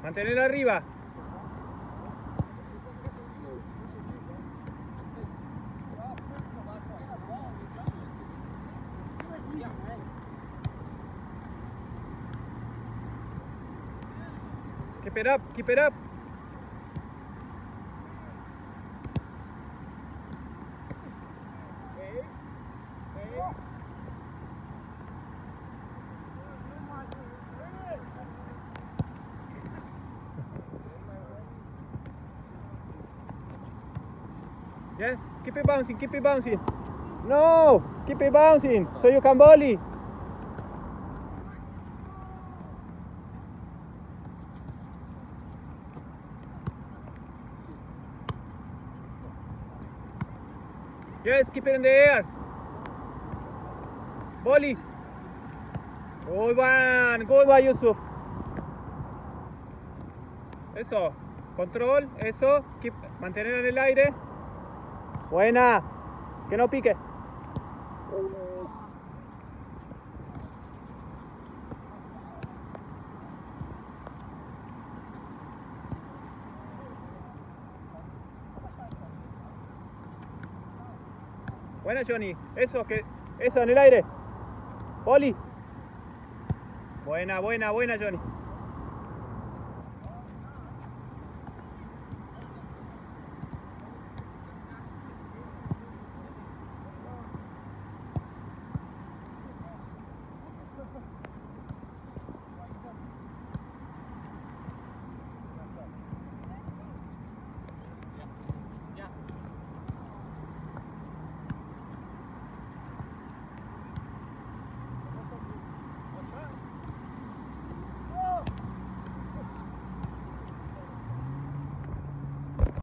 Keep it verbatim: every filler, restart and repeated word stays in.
Mantenerlo arriba. Keep it up, keep it up. Yeah, keep it bouncing, keep it bouncing. No, keep it bouncing so you can volley. Yes, keep it in the air. Volley. Good one, good one, Yusuf. Eso, control, eso, keep, mantener en el aire. Buena, que no pique. Buena, Johnny, eso, que, eso en el aire. Poli. Buena, buena, buena, Johnny.